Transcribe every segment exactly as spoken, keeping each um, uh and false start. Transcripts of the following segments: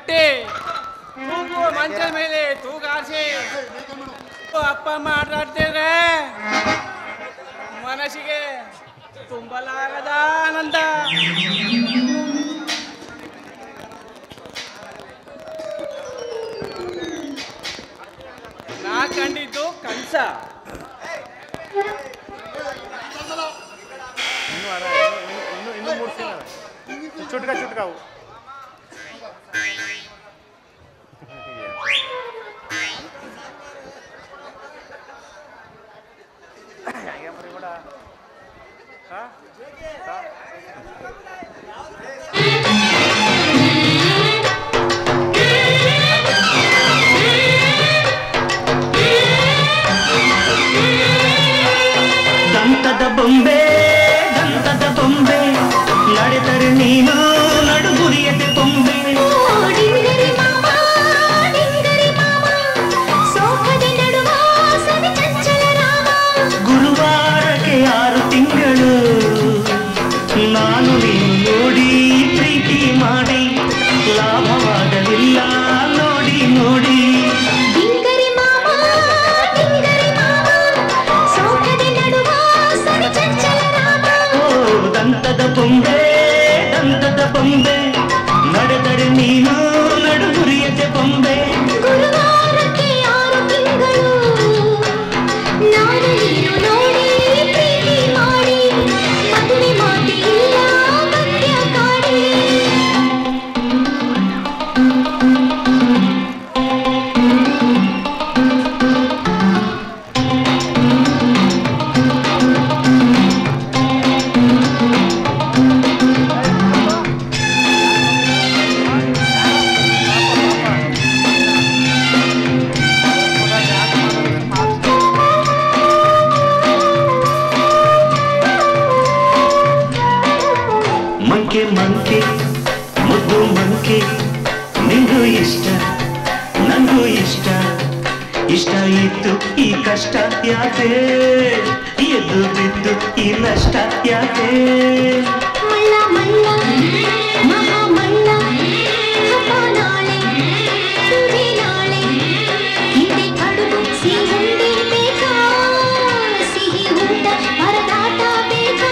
ಕಟ್ಟಿ ತೂಗುವ ಮಂಚದ ಮೇಲೆ ತೂಗಾರಿಸಿ ಅಪ್ಪ ಅಮ್ಮ ಆಟಾಡ್ತಿದ್ರೆ ಮನಸ್ಸಿಗೆ ತುಂಬಲಾಗದ ಆನಂದ. ನಾ ಕಂಡಿದ್ದು ಕನಸ. ಚುಟ್ಕ ಚುಟ್ಕಾವು ಕೂಡ ದಂತದ ಬೊಂಬೆ ದಂತದ ಬೊಂಬೆ ನಡೆದರೆ ನೀನು ನಡುಗುರಿಯದೆ ಬೊಂಬೆ. ಗುರುವಾರಕ್ಕೆ ಆರು ತಿಂಗಳು ನಾನು ನೀನು ನೋಡಿ ಪ್ರೀತಿ ಮಾಡಿ ಲಾಭವಾಗಲಿಲ್ಲ ನೋಡಿ ನೋಡಿ. ದಂತದ ಬೊಂಬೆ ದಂತದ ಬೊಂಬೆ ನಡೆದರೆ ನೀನು ನಡುಗುರಿಯದೆ ಬೊಂಬೆ. ಗುರುವಾರಕ್ಕೆ ಆರು ತಿಂಗಳು ನಾನು ನೀನು ನೋಡಿ ಪ್ರೀತಿ ಮಾಡಿ ಮದುವೆ ಮಾತಿ ಇಲ್ಲ ಮಧ್ಯ ಕಾಡಿ. ಮಂಕೆ ಮಂಕೆ ಮುದ್ದು ಮಂಕೆ ನಿಂಗೂ ಇಷ್ಟ ನಂಗೂ ಇಷ್ಟ ಇಷ್ಟ ಇತ್ತು ಈ ಕಷ್ಟ ಯಾಕೆ ಎದ್ದು ಬಿದ್ದು ಈ ನಷ್ಟ ಯಾಕೆ. ಮಳ್ಳ ಮಳ್ಳ ಮಹಾ ಮಳ್ಳ ಹಬ್ಬ ನಾಳೆ ಸುರಿ ನಾಳೆ ಹಿಂದೆ ಕಡುಬು ಸಿಹಿಂಡಿ ಬೇಕಾ ಸಿಹಿ ಊಟ ಪರದಾಟ ಬೇಕಾ.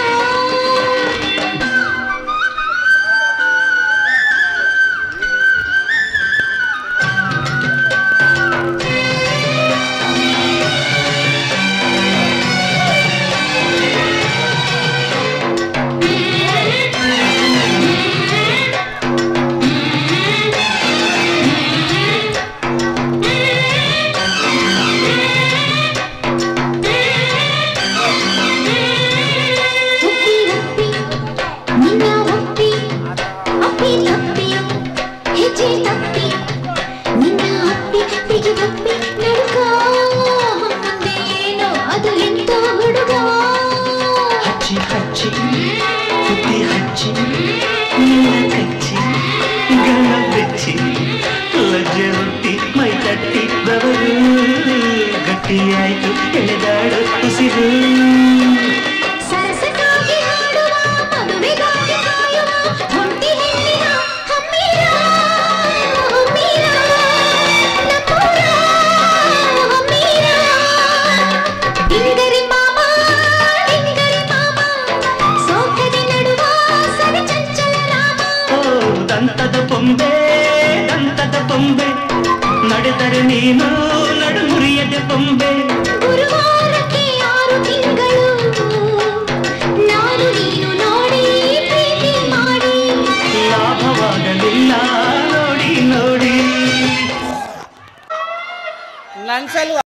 ಹಚ್ಚಿ ಹಚ್ಚಿ ಬುದ್ಧಿ ಹಚ್ಚಿ ನಿನ್ನ ಕಚ್ಚಿ ಗಣ ಬೆಚ್ಚಿ ಲಜ್ಜೆ ಹುಟ್ಟಿ ಮೈ ತಟ್ಟಿ ಬವರು ಗಟ್ಟಿಯಾಯ್ತು ಎಳೆದಾಡು ಉಸಿರು. ಸರಸಕ್ಕಾಗಿ ಹಾಡುವ ಮದುವೆಗಾಗಿ ಕಾಯುವ ಹೊಂಟಿ ಹೆಣ್ಣಿನ ಹಮ್ಮೀರ ಹಮ್ಮೀರ ನಮ್ಮೂರ ಹಮ್ಮೀರ. ಡಿಂಗರಿ ಮಾಮ ಡಿಂಗರಿ ಮಾಮ ಸೋಕದಿ ನಡುವ ಸರಿ ಚಂಚಲ ರಾಮ. ಓ ದಂತದ ಬೊಂಬೆ ದಂತದ ಬೊಂಬೆ ನಡೆದರೆ ನೀನು ನಡುಗುರಿಯದೆ ಬೊಂಬೆ. ಗುರುವಾರಕ್ಕೆ ಆರು ತಿಂಗಳು ನಾನು ನೀನು ನೋಡಿ ಪ್ರೀತಿ ಮಾಡಿ ಲಾಭವಾಗಲಿಲ್ಲ ನೋಡಿ ನೋಡಿ. ನನ್ ಸಲುವಾಗಿ